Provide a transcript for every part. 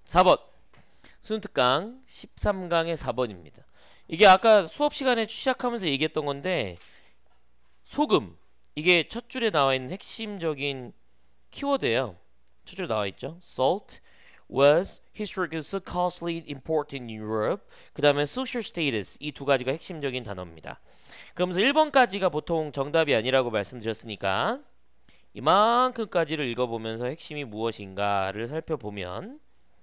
4번 수능특강 13강의 4번입니다. 이게 아까 수업 시간에 시작하면서 얘기했던 건데 소금 이게 첫 줄에 나와 있는 핵심적인 키워드예요. 첫 줄에 나와 있죠. Salt was historically so costly important in Europe. 그 다음에 social status 이 두 가지가 핵심적인 단어입니다. 그러면서 1번까지가 보통 정답이 아니라고 말씀드렸으니까 이만큼까지를 읽어보면서 핵심이 무엇인가를 살펴보면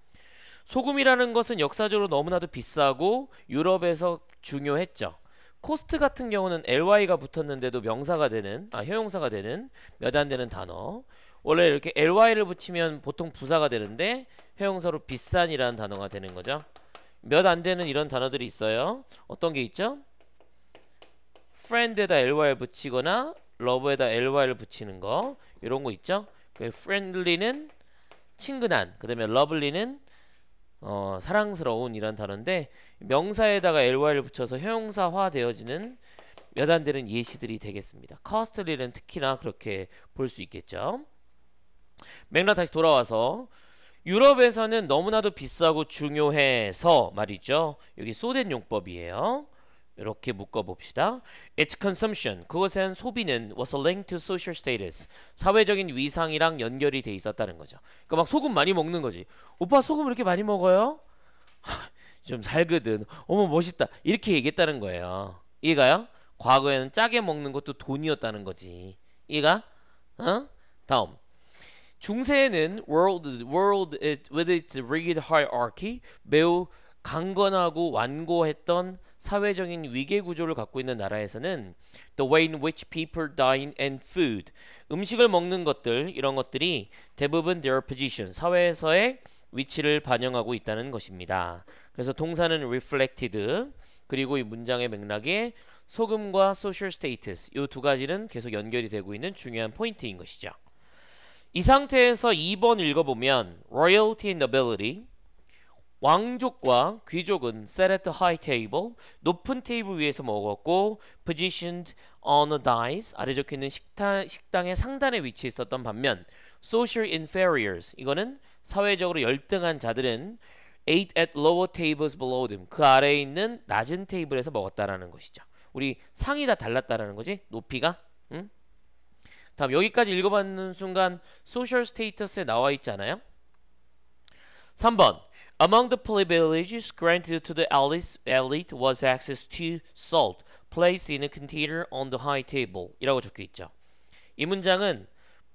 소금이라는 것은 역사적으로 너무나도 비싸고 유럽에서 중요했죠. 코스트 같은 경우는 ly가 붙었는데도 명사가 되는 형용사가 되는 몇 안 되는 단어. 원래 이렇게 ly를 붙이면 보통 부사가 되는데 형용사로 비싼이라는 단어가 되는 거죠. 몇 안 되는 이런 단어들이 있어요. 어떤 게 있죠? friend에다 ly를 붙이거나 love에다 ly를 붙이는 거 이런 거 있죠. friendly는 친근한, 그 다음에 lovely는 사랑스러운 이란 단어인데 명사에다가 ly를 붙여서 형용사화 되어지는 몇 안 되는 예시들이 되겠습니다. costly는 특히나 그렇게 볼 수 있겠죠. 맥락 다시 돌아와서 유럽에서는 너무나도 비싸고 중요해서 말이죠. 여기 소된 용법이에요. 이렇게 묶어봅시다. Its consumption, 그것에 소비는 was linked to social status, 사회적인 위상이랑 연결이 돼 있었다는 거죠. 그러니까 막 소금 많이 먹는 거지. 오빠 소금 이렇게 많이 먹어요? 좀 살거든. 어머 멋있다. 이렇게 얘기했다는 거예요. 이해가요? 과거에는 짜게 먹는 것도 돈이었다는 거지. 이해가? 다음. 중세에는 world with its rigid hierarchy, 매우 강건하고 완고했던 사회적인 위계 구조를 갖고 있는 나라에서는 the way in which people dine and food, 음식을 먹는 것들, 이런 것들이 대부분 their position, 사회에서의 위치를 반영하고 있다는 것입니다. 그래서 동사는 reflected, 그리고 이 문장의 맥락에 소금과 social status, 이 두 가지는 계속 연결이 되고 있는 중요한 포인트인 것이죠. 이 상태에서 2번 읽어보면 royalty and nobility, 왕족과 귀족은 sat at the high table, 높은 테이블 위에서 먹었고 positioned on a dais, 아래 적혀있는 식당의 상단에 위치해 있었던 반면 social inferiors, 이거는 사회적으로 열등한 자들은 ate at lower tables below them, 그 아래에 있는 낮은 테이블에서 먹었다라는 것이죠. 우리 상이 다 달랐다라는 거지, 높이가. 응? 다음 여기까지 읽어봤는 순간 social status에 나와 있지 않아요? 3번 Among the privileges granted to the elite was access to salt, placed in a container on the high table 이라고 적혀있죠. 이 문장은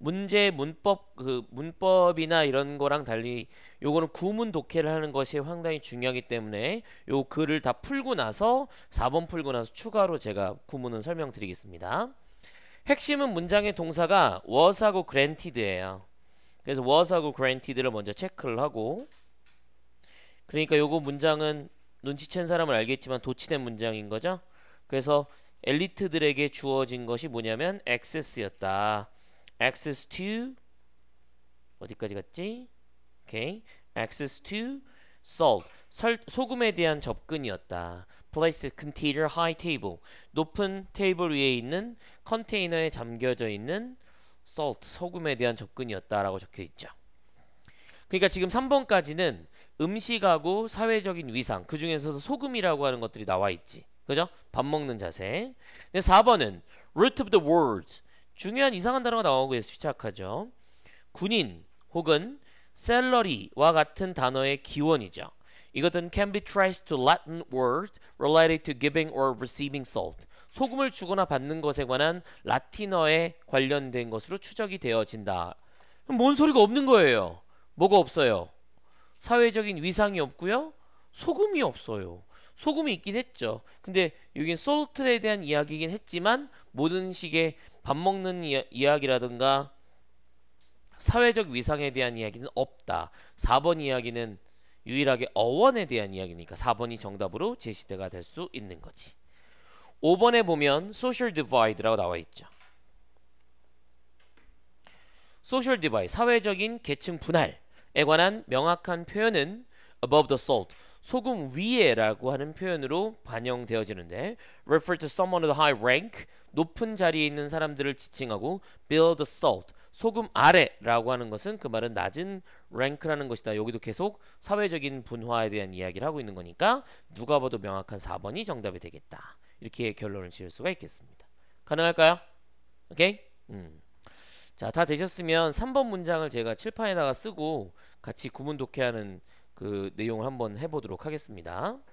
문법이나 이런 거랑 달리 요거는 구문 독해를 하는 것이 상당히 중요하기 때문에 요 글을 다 풀고 나서 4번 풀고 나서 추가로 제가 구문은 설명드리겠습니다. 핵심은 문장의 동사가 was하고 granted예요. 그래서 was하고 granted를 먼저 체크를 하고, 그러니까 요거 문장은 눈치챈 사람은 알겠지만 도치된 문장인 거죠. 그래서 엘리트들에게 주어진 것이 뭐냐면 access였다. access to 어디까지 갔지? 오케이. access to salt, 소금에 대한 접근이었다. place container high table, 높은 테이블 위에 있는 컨테이너에 잠겨져 있는 salt, 소금에 대한 접근이었다라고 적혀 있죠. 그러니까 지금 3번까지는 음식하고 사회적인 위상, 그 중에서도 소금이라고 하는 것들이 나와 있지. 그죠? 밥 먹는 자세. 근데 4번은 root of the words, 중요한 이상한 단어가 나오고 시작하죠. 군인 혹은 샐러리와 같은 단어의 기원이죠. 이것은 can be traced to Latin word related to giving or receiving salt. 소금을 주거나 받는 것에 관한 라틴어에 관련된 것으로 추적이 되어진다. 그럼 뭔 소리가 없는 거예요. 뭐가 없어요? 사회적인 위상이 없고요. 소금이 없어요. 소금이 있긴 했죠. 근데 여긴 salt에 대한 이야기이긴 했지만 모든 식의 밥 먹는 이야기라든가 사회적 위상에 대한 이야기는 없다. 4번 이야기는 유일하게 어원에 대한 이야기니까 4번이 정답으로 제시대가 될 수 있는 거지. 5번에 보면 social divide라고 나와 있죠. social divide, 사회적인 계층 분할에 관한 명확한 표현은 above the salt, 소금 위에라고 하는 표현으로 반영되어지는데 refer to someone of high rank, 높은 자리에 있는 사람들을 지칭하고 below the salt, 소금 아래라고 하는 것은 그 말은 낮은 랭크라는 것이다. 여기도 계속 사회적인 분화에 대한 이야기를 하고 있는 거니까 누가 봐도 명확한 4번이 정답이 되겠다. 이렇게 결론을 지을 수가 있겠습니다. 가능할까요? 오케이? 자, 다 되셨으면 3번 문장을 제가 칠판에다가 쓰고 같이 구문 독해하는 그 내용을 한번 해보도록 하겠습니다.